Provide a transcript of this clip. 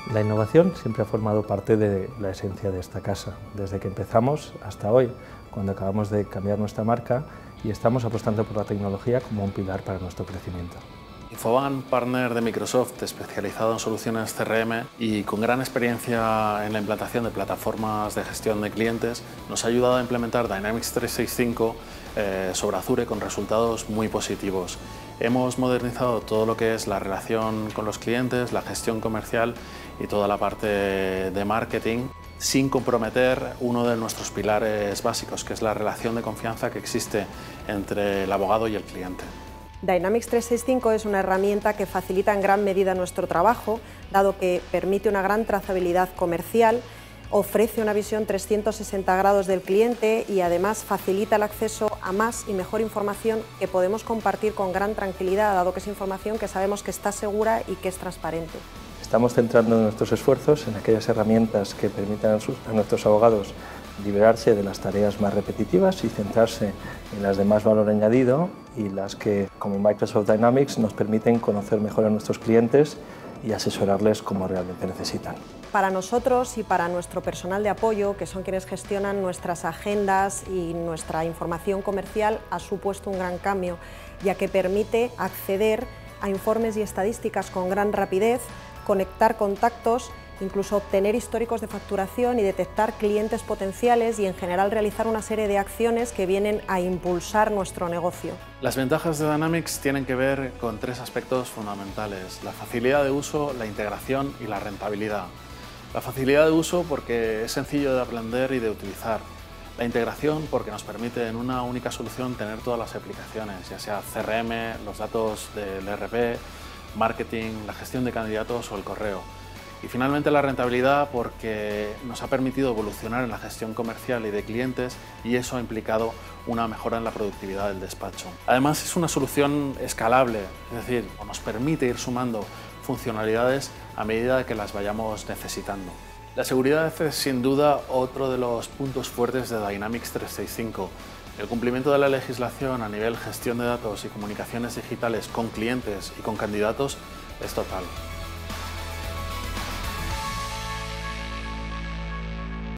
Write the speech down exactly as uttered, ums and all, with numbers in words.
La innovación siempre ha formado parte de la esencia de esta casa, desde que empezamos hasta hoy, cuando acabamos de cambiar nuestra marca y estamos apostando por la tecnología como un pilar para nuestro crecimiento. Infovan, partner de Microsoft, especializado en soluciones C R M y con gran experiencia en la implantación de plataformas de gestión de clientes, nos ha ayudado a implementar Dynamics trescientos sesenta y cinco eh, sobre Azure con resultados muy positivos. Hemos modernizado todo lo que es la relación con los clientes, la gestión comercial y toda la parte de marketing, sin comprometer uno de nuestros pilares básicos, que es la relación de confianza que existe entre el abogado y el cliente. Dynamics trescientos sesenta y cinco es una herramienta que facilita en gran medida nuestro trabajo, dado que permite una gran trazabilidad comercial, ofrece una visión trescientos sesenta grados del cliente y además facilita el acceso a más y mejor información que podemos compartir con gran tranquilidad, dado que es información que sabemos que está segura y que es transparente. Estamos centrando nuestros esfuerzos en aquellas herramientas que permitan a nuestros abogados liberarse de las tareas más repetitivas y centrarse en las de más valor añadido y las que, como Microsoft Dynamics, nos permiten conocer mejor a nuestros clientes y asesorarles como realmente necesitan. Para nosotros y para nuestro personal de apoyo, que son quienes gestionan nuestras agendas y nuestra información comercial, ha supuesto un gran cambio, ya que permite acceder a informes y estadísticas con gran rapidez, conectar contactos, incluso obtener históricos de facturación y detectar clientes potenciales y en general realizar una serie de acciones que vienen a impulsar nuestro negocio. Las ventajas de Dynamics tienen que ver con tres aspectos fundamentales: la facilidad de uso, la integración y la rentabilidad. La facilidad de uso porque es sencillo de aprender y de utilizar. La integración porque nos permite en una única solución tener todas las aplicaciones, ya sea C R M, los datos del E R P, marketing, la gestión de candidatos o el correo. Y finalmente la rentabilidad porque nos ha permitido evolucionar en la gestión comercial y de clientes y eso ha implicado una mejora en la productividad del despacho. Además es una solución escalable, es decir, nos permite ir sumando funcionalidades a medida de que las vayamos necesitando. La seguridad es sin duda otro de los puntos fuertes de Dynamics trescientos sesenta y cinco. El cumplimiento de la legislación a nivel gestión de datos y comunicaciones digitales con clientes y con candidatos es total.